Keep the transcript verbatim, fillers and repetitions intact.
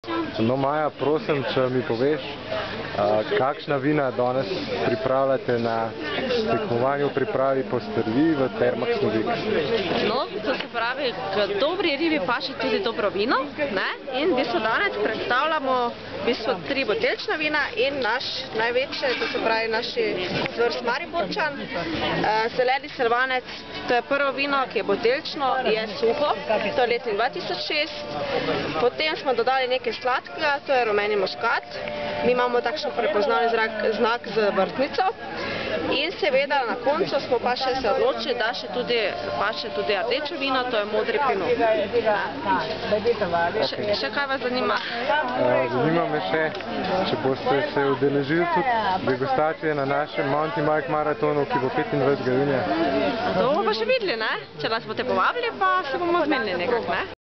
No, Maja, prosim, če mi poveš, kakšna vina danes pripravljate na tekmovanju v pripravi postrvi v Termah Snovik? No, to se pravi, k dobri ribi paše tudi dobro vino, ne? In v bistvu danes predstavljamo v bistvu tri buteljčna vina in naš največji, to se pravi naši zvrst Mariborčan, zeleni Selvanec. To je prvo vino, ki je buteljčno, je suho, to je letnik dva tisoč šest. Potem smo dodali nekaj sladkega, to je rumeni muskat. Mi imamo takšno prepoznavni znak z vrtnico. In seveda na koncu smo pa še se odločili, da še tudi paše tudi rdečo vino, to je modri pinot. Še, še kaj vas zanima? Zanima me še, če boste se udeležili tudi degustacije na našem Mountain Bike maratonu, ki bo petindvajsetega junija. To bomo pa še videli, ne? Če nas boste povabili, pa se bomo zmenili nekak, ne?